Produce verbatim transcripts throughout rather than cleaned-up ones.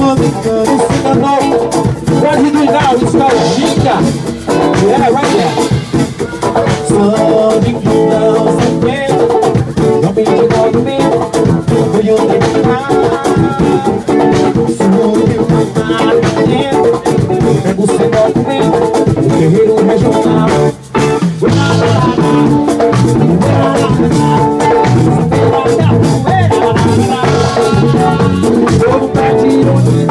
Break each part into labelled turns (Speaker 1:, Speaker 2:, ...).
Speaker 1: engano se enganou. Quase do Inal, nostalgia. Yeah, right there. Só de que não se tem. Não me diga do meu. Foi eu terminar. Sou eu cantar dentro. Pego o seu documento. O guerreiro regional. Todo pé de onde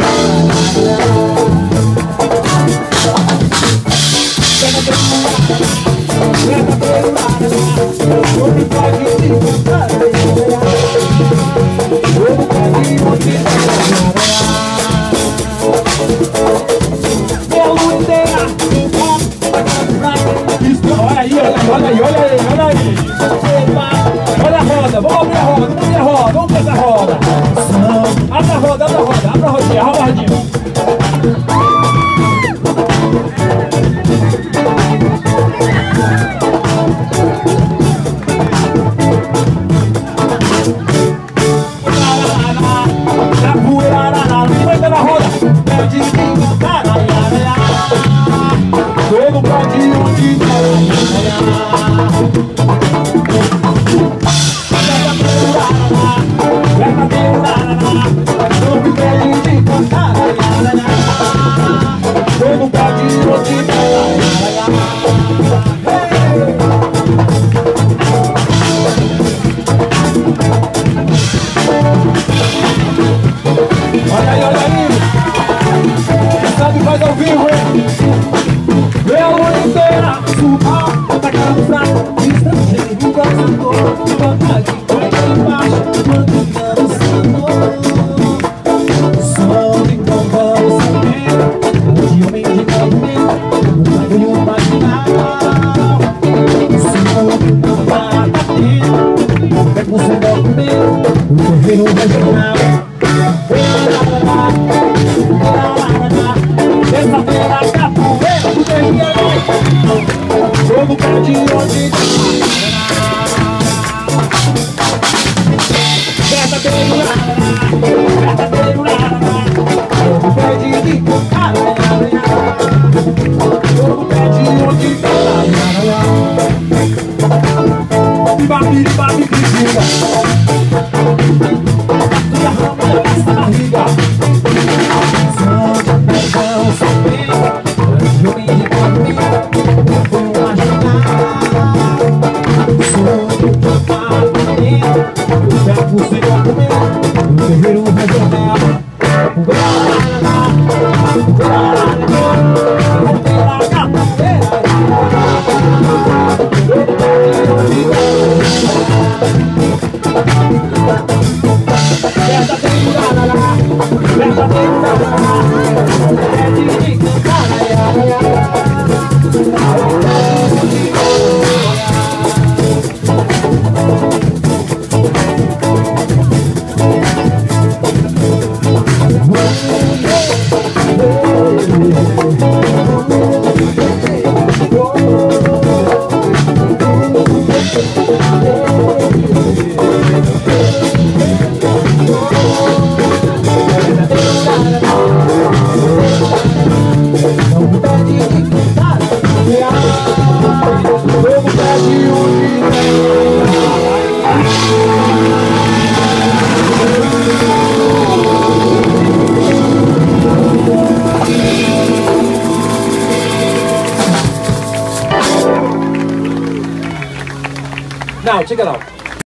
Speaker 1: olha aí, olha aí, olha aí, olha aí. Olha a roda, vamos abrir a roda, vamos abrir a roda, vamos fazer a roda. Abre a roda, abre a roda, abre a rodinha, abre a rodinha. Todo pode onde olha aí, olha aí. Quem sabe faz ao vivo, hein? Eu inteira, suba, atacando fraco, estrangeiro, caçador, vantagem, vai embaixo, quando engano se enganou. Só de como você vê, de homem de cabelo, no bagulho marginal. Só de como tá dentro, pega o seu documento, o terreno regional. Terça-feira, capoeira do terreiro. Todo pé de onde verdadeiro lá, verdadeiro lá. Todo pé de cara, todo pé de onde babi, babi, critica. Tu arrama essa barriga. O senhor comeu, o guerreiro regional. O Guaraná, o Guaraná, o Guaraná, verdadeiro Guaraná, verdadeiro Guaraná, é de cantar, Now, check it out.